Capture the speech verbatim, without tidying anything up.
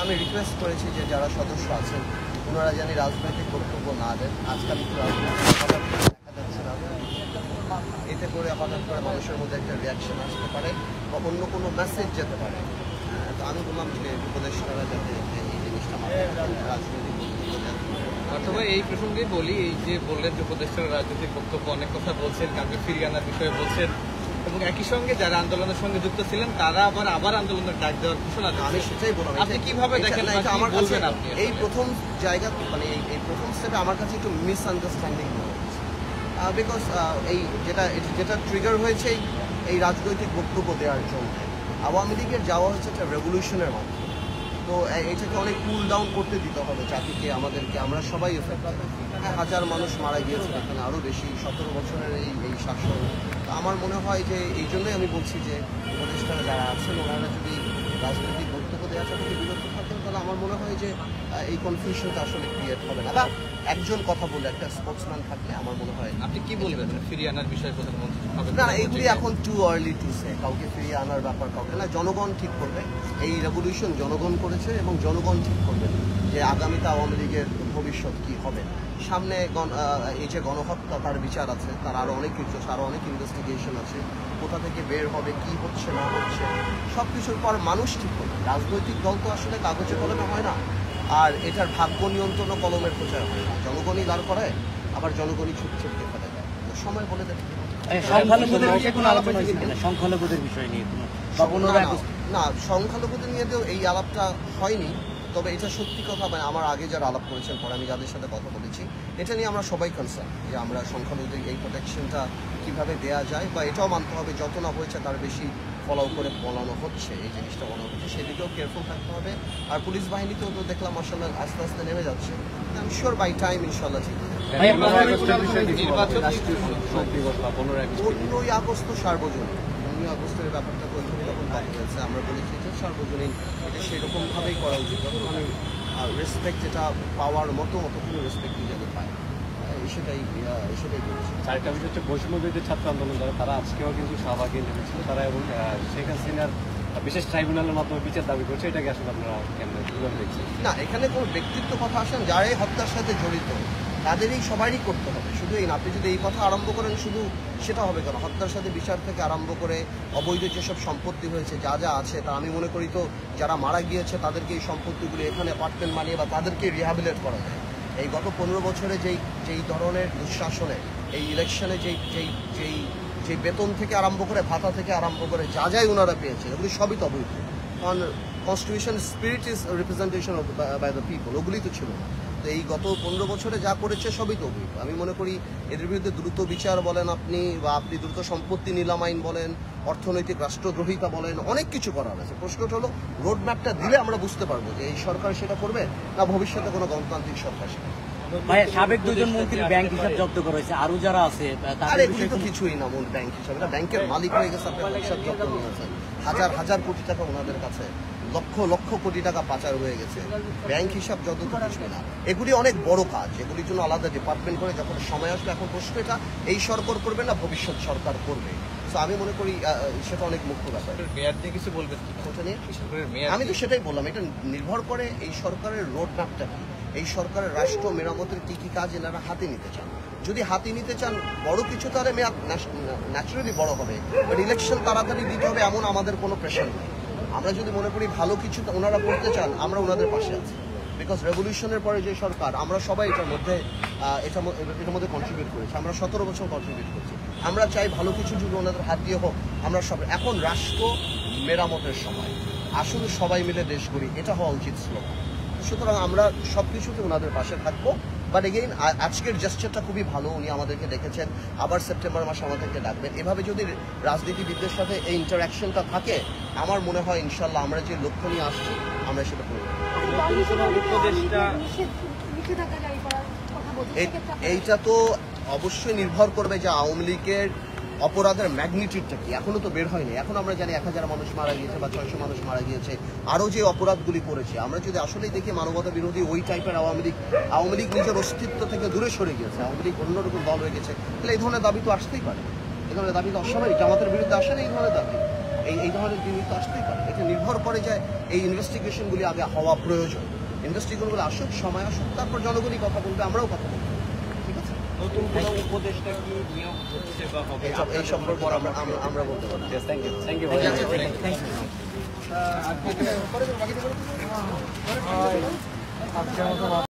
আমি রিকোয়েস্ট করেছি যে যারা সদস্য আছেন ওনারা জানি রাজনৈতিক বক্তব্য না দেন। আজকাল একটু রাজনৈতিক দেখা যাচ্ছে না, এতে করে হঠাৎ করে মানুষের মধ্যে একটা রিয়াকশন আসতে পারে বা অন্য কোনো মেসেজ যেতে পারে। তো আমি বললাম যে উপদেষ্টারা যাতে এই জিনিসটা রাজনৈতিক বক্তব্য দেন। অথবা এই প্রসঙ্গে বলি, এই যে বললেন যে উপদেষ্টারা রাজনৈতিক বক্তব্য অনেক কথা বলছেন, কাউকে ফিরিয়ে আনার বিষয়ে বলছেন, এবং একই সঙ্গে যারা আন্দোলনের সঙ্গে যুক্ত ছিলেন তারা আবার আবার আন্দোলনের ডাক দেওয়ার ঘোষণা দিচ্ছেন। আমি সেটাই বললাম, আপনি কিভাবে দেখেন? আমার কাছে এই প্রথম জায়গা মানে এই প্রথম স্টেপে আমার কাছে একটু মিসআন্ডারস্ট্যান্ডিং মনে হচ্ছে, বিকজ এই যেটা যেটা ট্রিগার হয়েছে এই রাজনৈতিক বক্তব্য দেওয়ার জন্য আওয়ামী লীগের যাওয়া হচ্ছে একটা রেভলিউশনের মাধ্যমে। তো এটাকে অনেক কুল ডাউন করতে দিতে হবে জাতিকে, আমাদেরকে, আমরা সবাই এফেক্টেড। হ্যাঁ, হাজার মানুষ মারা গিয়েছে এখানে, আরও বেশি, সতেরো বছরের এই এই শাসন। আমার মনে হয় যে এই জন্যই আমি বলছি যে উপদেষ্টারা যারা আছেন ওনারা যদি রাজনৈতিক বক্তব্য দেওয়া থেকে বিরত থাকেন তাহলে আমার মনে হয় যে এই কনফিউশনটা আসলে ক্রিয়েট হবে না। বা একজন কথা বলে একটা স্পোর্টসম্যান থাকলে আমার মনে হয়। আপনি কি বলবেন ফিরিয়ে আনার বিষয়ে প্রধানমন্ত্রী? না, এইগুলি এখন টু আর্লি টু সে, কাউকে ফিরিয়ে আনার ব্যাপার কাউকে না, জনগণ ঠিক করবে। এই রেভলিউশন জনগণ করেছে এবং জনগণ ঠিক করবে যে আগামীতে আওয়ামী লীগের ভবিষ্যৎ কি হবে। সামনে এই যে গণহত্যা, তার বিচার আছে, তার আরও অনেক কিছু, আরও অনেক ইনভেস্টিগেশন আছে, কোথা থেকে বের হবে, কি হচ্ছে না হচ্ছে, সব কিছুর পর মানুষ ঠিক করবে। রাজনৈতিক দল তো আসলে কাগজে কলমে হয় না, আর এটার ভাগ্য নিয়ন্ত্রণ ও কলমের প্রচার হয় না। জনগণই দাঁড় করায়, আবার জনগণই ছুট ছুটকে ফেলে দেয়। সময় বলে দেবে। সংখ্যালঘুদের বিষয় নিয়ে না, সংখ্যালঘুদের নিয়ে তো এই আলাপটা হয়নি, তবে এটা সত্যি কথা। মানে আমার আগে যারা আলাপ করেছেন, পরে আমি যাদের সাথে কথা বলেছি, এটা নিয়ে আমরা সবাই কনসার্ন যে আমরা সংখ্যালঘুদের এই প্রোটেকশনটা কীভাবে দেওয়া যায়, বা এটাও মানতে হবে যত না হয়েছে তার বেশি ফলো করে বলানো হচ্ছে, এই জিনিসটা বলা হচ্ছে, সেদিকেও কেয়ারফুল থাকতে হবে। আর পুলিশ বাহিনীতেও তো দেখলাম মাশাআল্লাহ আস্তে আস্তে নেমে যাচ্ছে। আমি শিওর বাই টাইম ইনশাল্লাহ ঠিক হবে। পনেরোই আগস্ট তো সার্বজনীন, পনেরোই আগস্টের ব্যাপারটা তো ওইখানে যখন কথা হয়েছে আমরা বলেছি যে সার্বজনীন, এটা সেরকমভাবেই করা উচিত যখন আমি রেসপেক্ট যেটা পাওয়ার মতো অতক্ষণ রেসপেক্টই যাতে পায়, সেটাই সেটাই বলেছি। আরেকটা বিষয় হচ্ছে বৈষম্যবিরোধী ছাত্র আন্দোলন যারা, তারা আজকেও কিন্তু শাহবাগে নেমেছিল তারা, এবং শেখ হাসিনার বিশেষ ট্রাইব্যুনালের মাধ্যমে বিচার দাবি করছে। এটাকে আসলে আপনারা কেমন কীভাবে দেখছেন? না, এখানে কোনো ব্যক্তিত্ব কথা আসেন, যারাই হত্যার সাথে জড়িত তাদেরই সবারই করতে হবে, শুধু এই না। আপনি যদি এই কথা আরম্ভ করেন শুধু, সেটা হবে কেন? হত্যার সাথে বিচার থেকে আরম্ভ করে অবৈধ যেসব সম্পত্তি হয়েছে, যা যা আছে, তা আমি মনে করি তো যারা মারা গিয়েছে তাদেরকে এই সম্পত্তিগুলো এখানে অ্যাপার্টমেন্ট বানিয়ে বা তাদেরকে রিহ্যাবিলিটেট করা যায়। এই গত পনেরো বছরে যেই যেই ধরনের দুঃশাসনে, এই ইলেকশনে যেই যেই যেই যেই বেতন থেকে আরম্ভ করে, ভাতা থেকে আরম্ভ করে যা যাই ওনারা পেয়েছে, এগুলি সবই তো অবৈধ। কারণ constitution spirit is representation of by the people, ওগুলি তো ছিল না। তো এই গত পনেরো বছরে যা করেছে সবই তো অবৈধ। আমি মনে করি এদের বিরুদ্ধে দ্রুত বিচার বলেন আপনি, বা আপনি দ্রুত সম্পত্তি নিলাম আইন বলেন, অর্থনৈতিক রাষ্ট্রদ্রোহিতা বলেন, অনেক কিছু করার আছে। প্রশ্নটা হলো রোড ম্যাপটা দিলে আমরা বুঝতে পারবো যে এই সরকার সেটা করবে না ভবিষ্যতে কোনো গণতান্ত্রিক সরকার সেটা। সাবেক দুজন মন্ত্রীর ব্যাংক হিসাব জব্দ করা হয়েছে, আরো যারা আছে আর এগুলি তো কিছুই না মূল ব্যাংক হিসাবে, ব্যাংকের মালিক হয়ে গেছে, আপনার হিসাব জব্দ নিয়ে আছে, হাজার হাজার কোটি টাকা ওনাদের কাছে, লক্ষ লক্ষ কোটি টাকা পাচার হয়ে গেছে। ব্যাংক হিসাব যত তো কিছুই না, এগুলি অনেক বড় কাজ, এগুলির জন্য আলাদা ডিপার্টমেন্ট করে যখন সময় আসবে। এখন প্রশ্ন এটা এই সরকার করবে না ভবিষ্যৎ সরকার করবে, তো আমি মনে করি সেটা অনেক মুখ্য ব্যাপার। মেয়াদ নিয়ে কিছু বলবেন? আমি তো সেটাই বললাম, এটা নির্ভর করে এই সরকারের রোড ম্যাপটা কি, এই সরকারের রাষ্ট্র মেরামতের কী কী কাজ এনারা হাতে নিতে চান। যদি হাতে নিতে চান বড় কিছু, তাহলে মেয়াদ ন্যাচারালি বড় হবে, বাট ইলেকশন তাড়াতাড়ি দিতে হবে এমন আমাদের কোনো প্রেশার নেই। আমরা যদি মনে করি ভালো কিছু ওনারা করতে চান, আমরা ওনাদের পাশে আছি, বিকজ রেভলিউশনের পরে যে সরকার, আমরা সবাই এটার মধ্যে এটা এটার মধ্যে কন্ট্রিবিউট করেছি, আমরা সতেরো বছর কন্ট্রিবিউট করছি। আমরা চাই ভালো কিছু যদি ওনাদের হাত দিয়ে হোক, আমরা সব। এখন রাষ্ট্র মেরামতের সময়, আসলে সবাই মিলে দেশ গড়ি, এটা হওয়া উচিত স্লোগান। সুতরাং আমরা সব কিছুতে ওনাদের পাশে থাকবো। বাট এগেইন আজকের জেস্টারটা খুবই ভালো, উনি আমাদেরকে ডেকেছেন, আবার সেপ্টেম্বর মাসে আমাদেরকে ডাকবেন। এভাবে যদি রাজনীতিবিদদের সাথে এই ইন্টারাকশনটা থাকে, আমার মনে হয় ইনশাল্লাহ আমরা যে লক্ষ্য নিয়ে আসছি আমরা সেটা করব। এইটা তো অবশ্যই নির্ভর করবে যে আওয়ামী লীগের অপরাধের ম্যাগনিটিউডটা কি, এখনো তো বের হয়নি। এখন আমরা জানি এক হাজার মানুষ মারা গিয়েছে বা ছয়শো মানুষ মারা গিয়েছে, আরও যে অপরাধগুলি করেছে, আমরা যদি আসলেই দেখি মানবতা বিরোধী ওই টাইপের আওয়ামী লীগ, আওয়ামী লীগ নিজের অস্তিত্ব থেকে দূরে সরে গিয়েছে, আওয়ামী লীগ অন্যরকম দল হয়ে গেছে, তাহলে এই ধরনের দাবি তো আসতেই পারে। এই ধরনের দাবি তো অস্বাভাবিক, জামাতের বিরুদ্ধে আসে না এই ধরনের দাবি। এই এই ধরনের জিনিস তো আসতেই পারে। এটা নির্ভর করে যে এই ইনভেস্টিগেশনগুলি আগে হওয়া প্রয়োজন। ইনভেস্টিগেশনগুলো আসুক, সময় আসুক, তারপর জনগণই কথা বলবে, আমরাও কথা বলবো। ঠিক আছে, নতুন কোনো উপদেষ্টা কি নিয়োগ হচ্ছে বা হবে এই সব- এই সম্পর্কে আমরা আমরা- আমরা বলতে পারি। Thank you thank you thank you.